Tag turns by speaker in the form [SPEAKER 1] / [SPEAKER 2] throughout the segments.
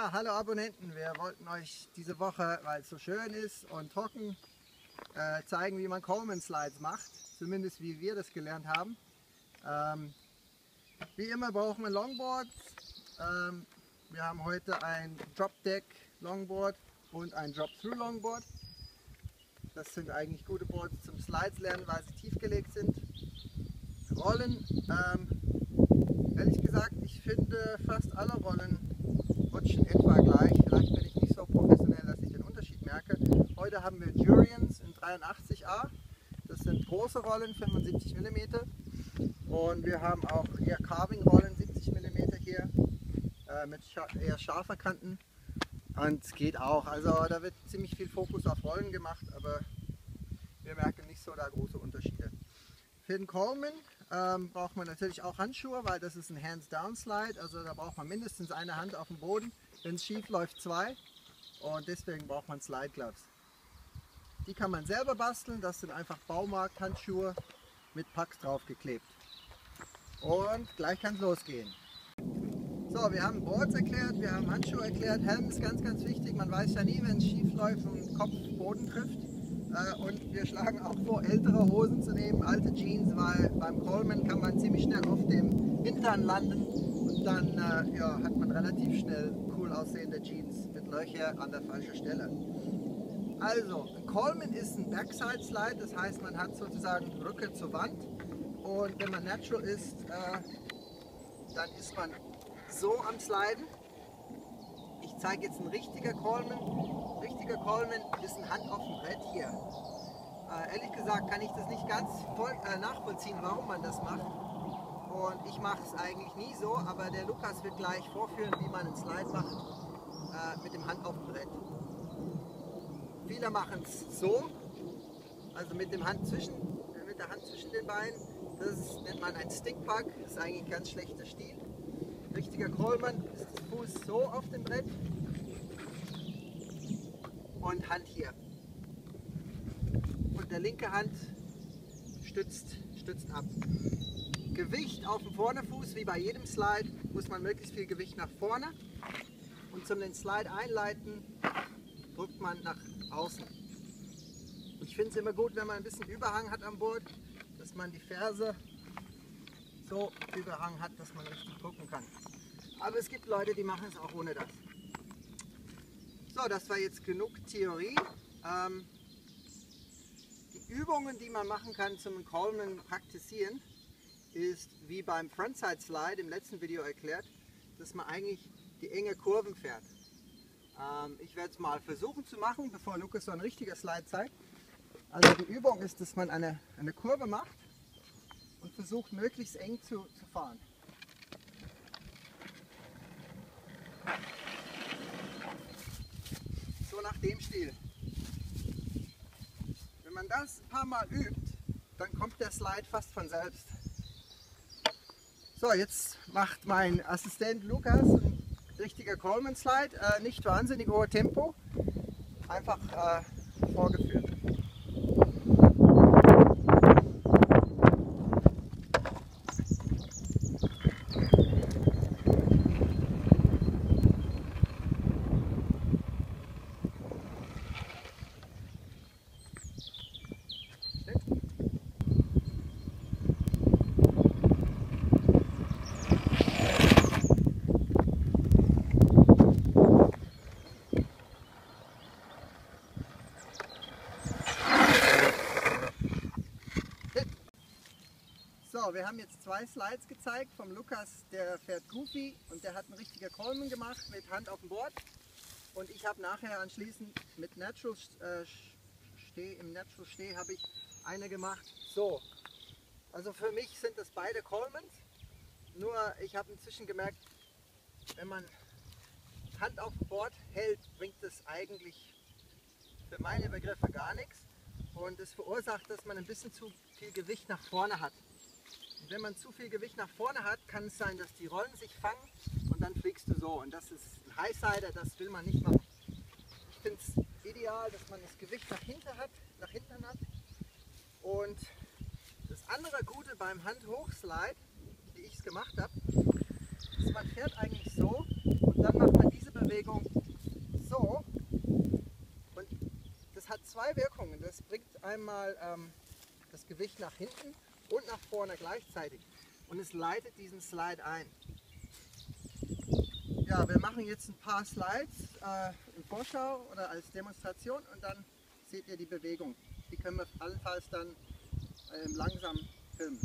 [SPEAKER 1] Ja, hallo Abonnenten, wir wollten euch diese Woche, weil es so schön ist und trocken, zeigen, wie man Coleman Slides macht, zumindest wie wir das gelernt haben. Wie immer brauchen wir Longboard. Wir haben heute ein Drop Deck Longboard und ein Drop Through Longboard. Das sind eigentlich gute Boards zum Slides lernen, weil sie tiefgelegt sind. Rollen, ehrlich gesagt, ich finde fast alle Rollen rutschen etwa gleich. Vielleicht bin ich nicht so professionell, dass ich den Unterschied merke. Heute haben wir Jurians in 83A. Das sind große Rollen, 75 mm. Und wir haben auch eher Carving Rollen, 70 mm hier, mit eher scharfer Kanten. Und es geht auch. Also da wird ziemlich viel Fokus auf Rollen gemacht, aber wir merken nicht so da große Unterschiede. Für den Coleman braucht man natürlich auch Handschuhe, weil das ist ein Hands-Down-Slide, also da braucht man mindestens eine Hand auf dem Boden. Wenn es schief läuft, zwei, und deswegen braucht man Slide Gloves. Die kann man selber basteln, das sind einfach Baumarkt-Handschuhe mit Packs draufgeklebt. Und gleich kann es losgehen. So, wir haben Boards erklärt, wir haben Handschuhe erklärt, Helm ist ganz, ganz wichtig, man weiß ja nie, wenn es schief läuft und Kopf Boden trifft. Und wir schlagen auch vor, ältere Hosen zu nehmen, alte Jeans, weil beim Coleman kann man ziemlich schnell auf dem Hintern landen und dann ja, hat man relativ schnell cool aussehende Jeans mit Löcher an der falschen Stelle. Also, ein Coleman ist ein Backside Slide, das heißt, man hat sozusagen Rücken zur Wand, und wenn man natural ist, dann ist man so am Sliden. Ich zeige jetzt ein richtiger Coleman. Richtiger Coleman ist ein Hand auf dem Brett hier. Ehrlich gesagt kann ich das nicht ganz nachvollziehen, warum man das macht. Und ich mache es eigentlich nie so, aber der Lukas wird gleich vorführen, wie man einen Slide macht mit dem Hand auf dem Brett. Viele machen es so, also mit der Hand zwischen den Beinen. Das nennt man ein Stickpack, das ist eigentlich ein ganz schlechter Stil. Richtiger Coleman ist der Fuß so auf dem Brett und Hand hier. Und der linke Hand stützt ab. Gewicht auf dem Vorderfuß, wie bei jedem Slide, muss man möglichst viel Gewicht nach vorne. Und zum den Slide einleiten, drückt man nach außen. Ich finde es immer gut, wenn man ein bisschen Überhang hat am Board, dass man die Ferse so Überhang hat, dass man richtig gucken kann. Aber es gibt Leute, die machen es auch ohne das. So, das war jetzt genug Theorie. Die Übungen, die man machen kann zum Coleman praktizieren, ist wie beim Frontside Slide im letzten Video erklärt, dass man eigentlich die enge Kurven fährt. Ich werde es mal versuchen zu machen, bevor Lukas so ein richtiger Slide zeigt. Also die Übung ist, dass man eine Kurve macht und versucht, möglichst eng zu fahren. So nach dem Stil. Wenn man das ein paar Mal übt, dann kommt der Slide fast von selbst. So, jetzt macht mein Assistent Lukas ein richtiger Coleman Slide, nicht wahnsinnig hohes Tempo, einfach vorgeführt. So, wir haben jetzt zwei Slides gezeigt vom Lukas, der fährt Goofy und der hat einen richtigen Coleman gemacht mit Hand auf dem Board. Und ich habe nachher anschließend mit Natural Steh habe ich eine gemacht. So, also für mich sind das beide Colemans, nur ich habe inzwischen gemerkt, wenn man Hand auf dem Board hält, bringt das eigentlich für meine Begriffe gar nichts. Und es verursacht, dass man ein bisschen zu viel Gewicht nach vorne hat. Und wenn man zu viel Gewicht nach vorne hat, kann es sein, dass die Rollen sich fangen und dann fliegst du so. Und das ist ein Highsider, das will man nicht machen. Ich finde es ideal, dass man das Gewicht nach hinten hat. Und das andere Gute beim Hand-Hoch-Slide, wie ich es gemacht habe, ist, man fährt eigentlich so und und dann macht man diese Bewegung so. Und das hat zwei Wirkungen. Das bringt einmal das Gewicht nach hinten und nach vorne gleichzeitig. Und es leitet diesen Slide ein. Ja, wir machen jetzt ein paar Slides in Vorschau oder als Demonstration und dann seht ihr die Bewegung. Die können wir allenfalls dann langsam filmen.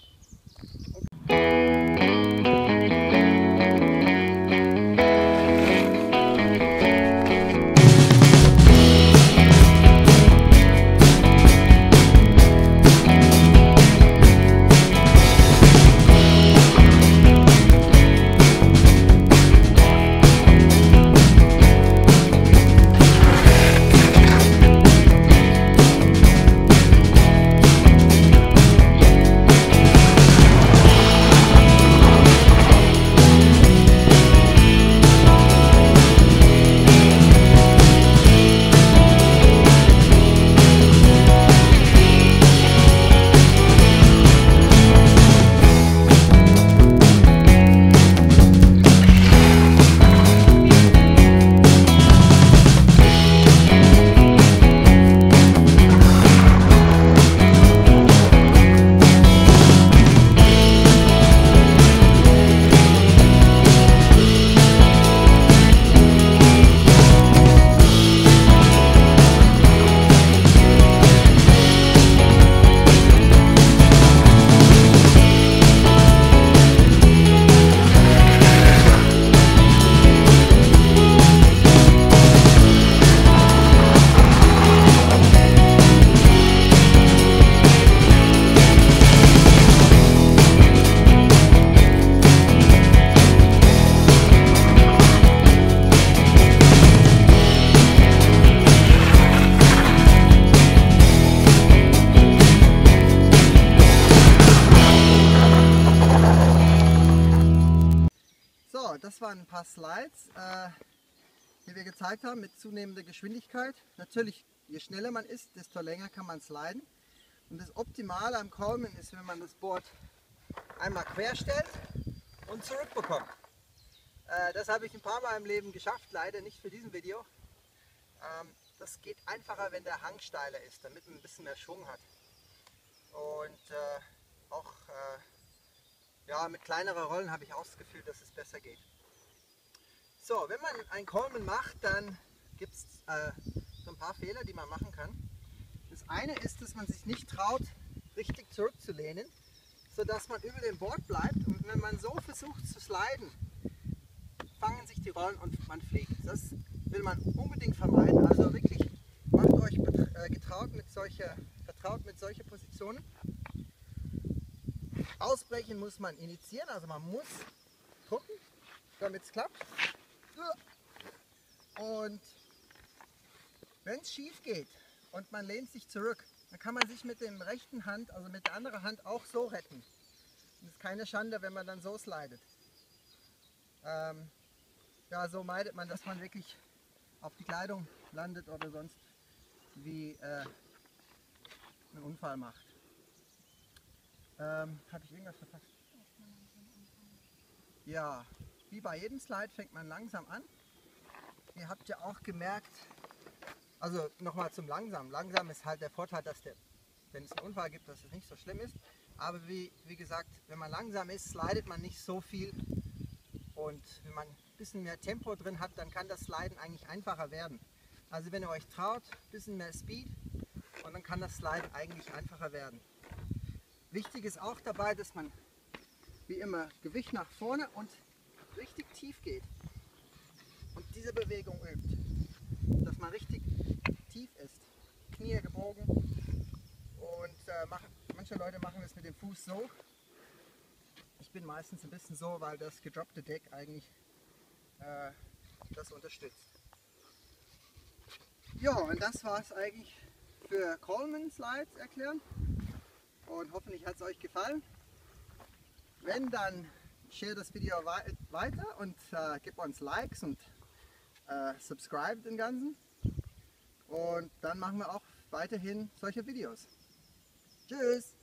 [SPEAKER 1] Das waren ein paar Slides, die wir gezeigt haben mit zunehmender Geschwindigkeit. Natürlich, je schneller man ist, desto länger kann man sliden. Und das Optimale am Coleman ist, wenn man das Board einmal quer stellt und zurückbekommt. Das habe ich ein paar Mal im Leben geschafft, leider nicht für diesen Video. Das geht einfacher, wenn der Hang steiler ist, damit man ein bisschen mehr Schwung hat. Und auch ja, mit kleineren Rollen habe ich auch das Gefühl, dass es besser geht. So, wenn man ein Coleman macht, dann gibt es so ein paar Fehler, die man machen kann. Das eine ist, dass man sich nicht traut, richtig zurückzulehnen, sodass man über dem Board bleibt. Und wenn man so versucht zu sliden, fangen sich die Rollen und man fliegt. Das will man unbedingt vermeiden. Also wirklich, macht euch vertraut mit solchen Positionen. Ausbrechen muss man initiieren, also man muss drücken, damit es klappt. Und wenn es schief geht und man lehnt sich zurück, dann kann man sich mit der rechten Hand, also mit der anderen Hand auch so retten. Es ist keine Schande, wenn man dann so slidet. Ja, so meidet man, dass man wirklich auf die Kleidung landet oder sonst wie einen Unfall macht. Habe ich irgendwas verpasst? Ja, wie bei jedem Slide fängt man langsam an. Ihr habt ja auch gemerkt, also nochmal zum Langsam. Langsam ist halt der Vorteil, dass wenn es einen Unfall gibt, dass es nicht so schlimm ist. Aber wie gesagt, wenn man langsam ist, slidet man nicht so viel. Und wenn man ein bisschen mehr Tempo drin hat, dann kann das Sliden eigentlich einfacher werden. Also wenn ihr euch traut, ein bisschen mehr Speed und dann kann das Sliden eigentlich einfacher werden. Wichtig ist auch dabei, dass man wie immer Gewicht nach vorne und richtig tief geht und diese Bewegung übt, dass man richtig tief ist, Knie gebogen und manche Leute machen das mit dem Fuß so. Ich bin meistens ein bisschen so, weil das gedroppte Deck eigentlich das unterstützt. Ja, und das war es eigentlich für Coleman Slides erklären. Und hoffentlich hat es euch gefallen. Wenn, dann share das Video weiter und gebt uns Likes und subscribe den Ganzen. Und dann machen wir auch weiterhin solche Videos. Tschüss!